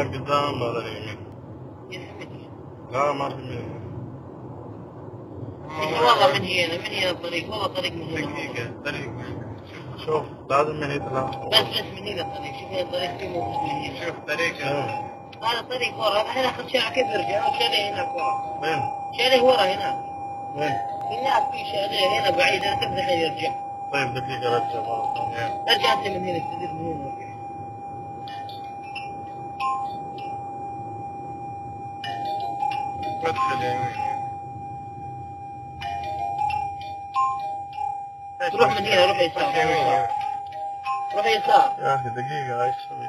قدام ولا اليمين؟ لا ما في يمين. والله من هنا الطريق، والله طريق من هنا. دقيقة طريق. شوف لازم من هنا. بس من هنا الطريق، شوف هنا الطريق فيه موجود من هنا. شوف طريق. هذا الطريق ورا، هنا اخر شارع كيف يرجع؟ شارع هناك ورا. وين؟ شارع ورا هناك. وين؟ هناك في شارع هنا بعيد، انا كيف الحين يرجع؟ طيب دقيقة رجع مرة ثانية. ارجع انت من هنا، استدير من هنا. ادخل يمين. روح من هنا، روح يسار. يمين. روح يسار. يا اخي دقيقة ايش تسوي؟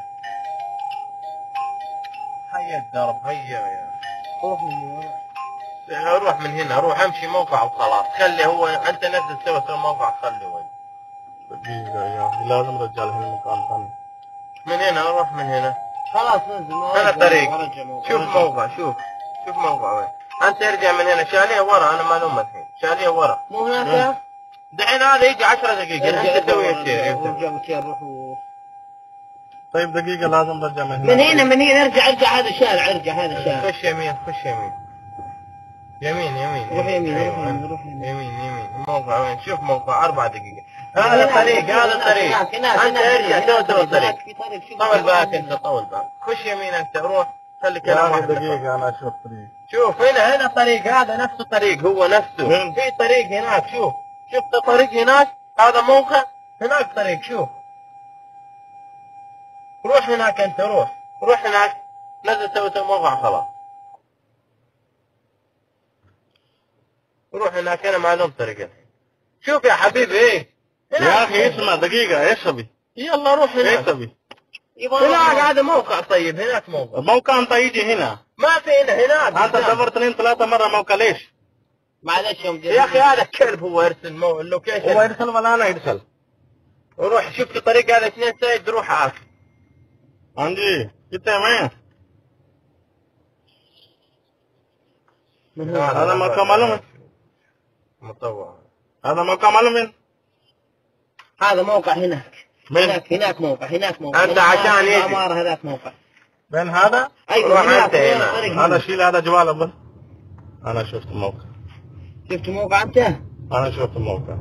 هيا الدرب هيا يا روح من هنا. روح من هنا، روح امشي موقع وخلاص. خلي هو انت نزل سوى موقع، خلي وين. دقيقة يا اخي لازم رجع لهنا مكان ثاني. من هنا روح من هنا. خلاص نزل. هنا الطريق. شوف موقع، شوف موقع وين. انت ارجع من هنا، شاليه ورا، انا معلومة الحين شاليه ورا. مو هناك؟ دحين هذا يجي 10 دقيقة، انت تسوي الشيء. ارجع مكان، روح. طيب دقيقة لازم رجع من هنا. من هنا ارجع هذا الشارع، ارجع هذا الشارع. خش يمين. يمين. روح يمين. يمين. موقع وين؟ شوف موقع 4 دقيقة. هذا الطريق. انت ارجع سوي الطريق. طول بالك انت، طول بالك. خش يمين انت، روح. خلي كلام واحد. دقيقة انا اشوف طريق. شوف هنا الطريق، هذا نفس الطريق، هو نفسه. في طريق هناك، شفت الطريق هناك، هذا موقع، هناك طريق. شوف روح هناك انت، روح هناك، نزل سوي موقع خلاص. روح هناك، انا معلوم طريقه. شوف يا حبيبي ايه يا اخي اسمع دقيقة ايش ابي؟ يلا روح هناك. ايش ابي؟ هناك هذا موقع. طيب هناك موقع. الموقع انت يجي هنا. ما في هناك. انت دبر 2-3 مرة موقع ليش؟ معلش يا اخي هذا كلب، هو يرسل اللوكيشن. هو يرسل ولا انا يرسل؟ روح شوف الطريق هذا 2 سايد، روح عارف. عندي कितने में هذا مكان معلوم مطوع. هذا مكان معلوم هذا موقع هناك. هناك موقع. انت عشان يجي عمارة هذاك موقع. بين هذا ايوه هناك هنا. هذا شيل هذا جواله بس. انا شفت الموقع. شفت الموقع انت؟ انا شفت الموقع.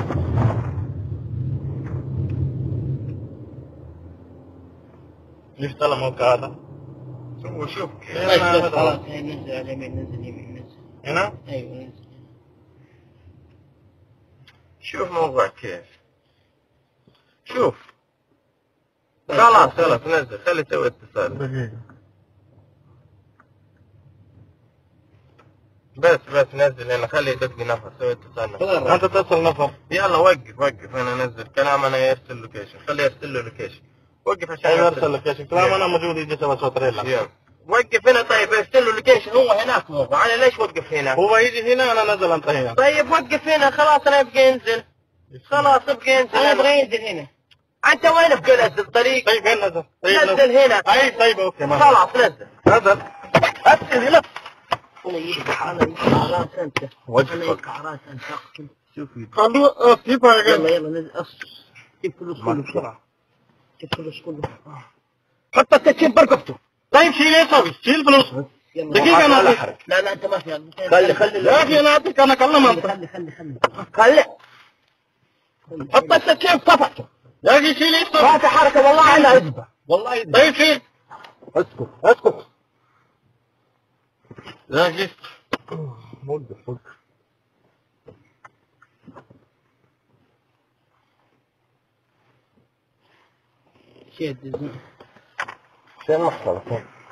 شفت الموقع هذا. وشوف خلاص نزل على اليمين، نزل يمين. هنا؟ ايوه نزل. شوف موقع كيف. شوف خلاص نزل، خلي تسوي اتصال. دقيقة بس نزل هنا، خلي يدق نفس، سوي اتصال. انت تصل نفر. يلا وقف انا انزل كلام، انا يرسل لوكيشن، خليه يرسل له لوكيشن. وقف عشان يرسل لوكيشن، كلام انا موجود يجي سوى صوت ريلا. يلا وقف هنا. طيب يرسل له لوكيشن، هو هناك موقع، انا ليش وقف هنا؟ هو يجي هنا انا نزل انت هنا. طيب وقف هنا خلاص، انا ابقى انزل. خلاص ابقى انزل. انا ابغى ينزل هنا. انت وين ابقى انزل الطريق؟ طيب وين نزل؟ نزل هنا. طيب اوكي خلاص نزل. ابتدي لف. انا يقع راس انت. انا يقع راس انت. شوف خلوه كيف يلا نزل. جيب فلوس كله بسرعة. جيب فلوس كله. حط التكين برقبته. طيب شيل ايش ابي؟ شيل فلوس. دقيقة انا انا لا انت ما في. خلي يا اخي انا اعطيك انا اكلم انت. خلي حط التكين صفحته. يا اخي شيل ايش ما في حركة والله انا اذبح. والله طيب شيل. اسكت يا اخي وقف شيء شو المحصلة؟